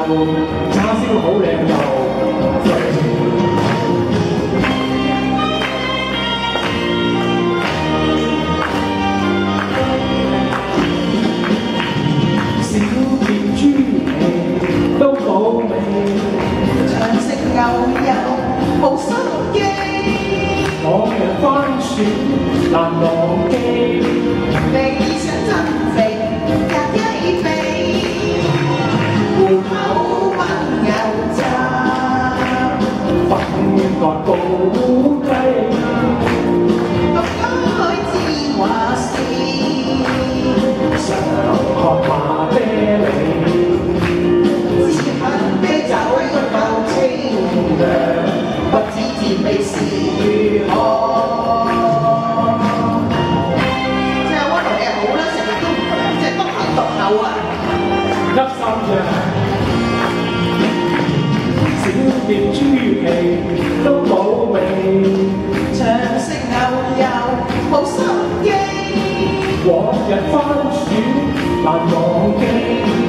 叉燒好靚又肥。小片豬皮都好味， 長食牛油冇心機， 我嘅番薯難忘記。 你想增肥夾雞髀，戶口炆牛雜， 粉割布雞， 獨開之話事， 常喝馬爹利， 自問啤酒不夠清涼，不知甜味是如何。即係溫度嘅好啦，成日都唔即係篤口篤口啊！ 噏三隻，小碟豬皮都冇味， 長食牛油冇心機， 往日番薯難忘記。